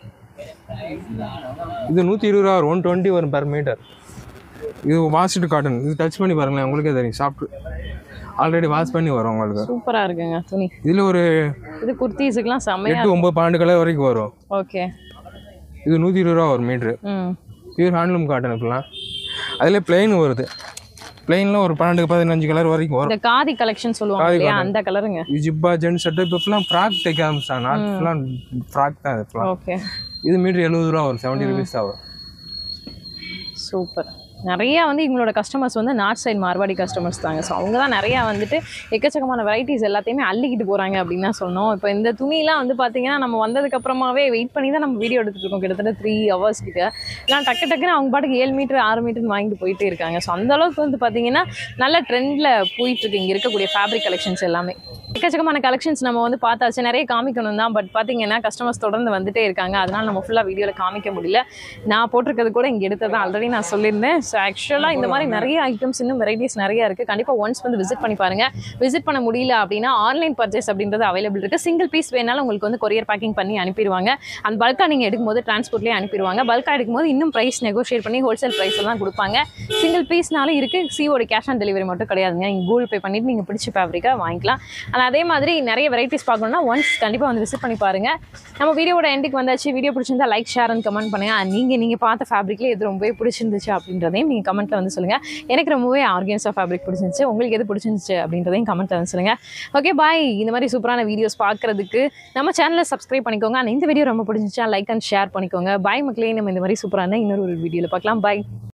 B: இது 120 ரூபா வரும். 120 வரும் பெர் மீட்டர். இது வாஸ்ட் காட்டன். இது டச் பண்ணி பாருங்களேன், உங்களுக்கே தெரியும். சாப்பிட்டு ஆல்ரெடி வாஷ் பண்ணி வரும் உங்களுக்கு.
A: சூப்பரா இருக்குங்க துணி.
B: இதுல ஒரு
A: இது குர்தீஸ்க்குலாம் செமையா
B: 8-9-12 கலர் வரைக்கும் வரும்.
A: ஓகே,
B: இது 120 ரூபா ஒரு மீட்டர். பியூர் ஹேண்ட்லூம் காட்டன் இப்பலாம். அதில் பிளெயின் வருது. பிளெயின்ல ஒரு 12-15 கலர் வரைக்கும் வரும்.
A: இந்த காதி கலெக்ஷன் சொல்லுவாங்க இல்லையா, அந்த கலருங்க.
B: இது ஜிப்பா ஜென்ஸ் செட். இப்போ ஃபுல்லாக ஃப்ராக் தைக்க ஆரம்பிச்சாங்க. நாட் ஃபுல்லாக ஃப்ராக் தான் இது.
A: ஓகே,
B: இது மீட்டர் 70 ரூபா வரும். 70 ருபீஸ் தான் வரும்.
A: சூப்பர். நிறையா வந்து இவங்களோட கஸ்டமர்ஸ் வந்து நார்த் சைட் மார்வாடி கஸ்டமர்ஸ் தாங்க. ஸோ அவங்க தான் நிறையா வந்துட்டு எக்கச்சக்கமான வெரைட்டிஸ் எல்லாத்தையுமே அள்ளிக்கிட்டு போகிறாங்க அப்படின்னு தான் சொன்னோம். இப்போ இந்த துணிலாம் வந்து பார்த்தீங்கன்னா நம்ம வந்ததுக்கப்புறமாவே வெயிட் பண்ணி தான் நம்ம வீடியோ எடுத்துகிட்டு இருக்கோம். கிட்டத்தட்ட 3 hours கிட்ட. எல்லாம் டக்குன்னு அவங்க பாட்டுக்கு 7 மீட்டர் 6 மீட்டர்னு வாங்கிட்டு போயிட்டே இருக்காங்க. ஸோ அந்தளவுக்கு வந்து பார்த்தீங்கன்னா நல்ல ட்ரெண்டில் போயிட்டுருக்கு இங்கே இருக்கக்கூடிய ஃபேப்ரிக் கலெக்ஷன்ஸ் எல்லாமே. எக்கச்சக்கமான கலெக்ஷன்ஸ் நம்ம வந்து பார்த்தாச்சு. நிறைய காமிக்கணும் தான், பட் பார்த்தீங்கன்னா கஸ்டமர்ஸ் தொடர்ந்து வந்துட்டே இருக்காங்க. அதனால் நம்ம ஃபுல்லாக வீடியோவில் காமிக்க முடியல. நான் போட்டிருக்கிறது கூட இங்கே எடுத்ததான் ஆல்ரெடி நான் சொல்லியிருந்தேன். ஸோ ஆக்சுவலாக இந்த மாதிரி நிறைய ஐட்டம்ஸ், இன்னும் வெரைட்டிஸ் நிறையா இருக்குது. கண்டிப்பாக ஒன்ஸ் வந்து விசிட் பண்ணி பாருங்கள். விசிட் பண்ண முடியல அப்படின்னா ஆன்லைன் பர்ச்சேஸ் அப்படின்றது அவைலபிள் இருக்குது. சிங்கிள் பீஸ் வேணாலும் உங்களுக்கு வந்து கொரியர் பேக்கிங் பண்ணி அனுப்பிடுவாங்க. அந்த பல்காக நீங்கள் எடுக்கும்போது டிரான்ஸ்போர்ட்லேயே அனுப்பிடுவாங்க. பல்காக எடுக்கும்போது இன்னும் ப்ரைஸ் நெகோஷியேட் பண்ணி ஹோல்சேல் ப்ரைஸில் தான் கொடுப்பாங்க. சிங்கிள் பீஸ்னாலும் இருக்குது. சிஓடி கேஷ் ஆன் டெலிவரி மட்டும் கிடையாதுங்க. நீங்கள் கூகுள் பே பண்ணிவிட்டு நீங்கள் பிடிச்ச ஃபேப்ரிக்காக வாங்கிக்கலாம். ஆனால் அதே மாதிரி நிறைய வெரைட்டிஸ் பார்க்கணுன்னா ஒன்ஸ் கண்டிப்பாக வந்து விசிட் பண்ணி பாருங்கள். நம்ம வீடியோட எண்டுக்கு வந்தாச்சு. வீடியோ பிடிச்சிருந்தா லைக், ஷேர் அண்ட் கமெண்ட் பண்ணுங்கள். நீங்கள் பார்த்த ஃபேப்ரிக்லேயே எது ரொம்பவே பிடிச்சிருந்துச்சு அப்படின்றதையும் நீங்கள் கமெண்ட்டில் வந்து சொல்லுங்கள். எனக்கு ரொம்பவே ஆர்கன்ஸா ஃபேப்ரிக் பிடிச்சிருந்துச்சு. உங்களுக்கு எது பிடிச்சிருந்துச்சு அப்படின்றதையும் கமெண்ட்டில் வந்து சொல்லுங்கள். Okay, bye. இந்த மாதிரி சூப்பரான வீடியோஸ் பார்க்குறதுக்கு நம்ம சேனலை சப்ஸ்கிரைப் பண்ணிக்கோங்க. ஆனால் இந்த வீடியோ ரொம்ப பிடிச்சிருந்துச்சா லைக் அண்ட் ஷேர் பண்ணிக்கோங்க. பாய் மக்களே. நம்ம இந்த மாதிரி சூப்பரான இன்னொரு வீடியோவில் பார்க்கலாம். பாய்.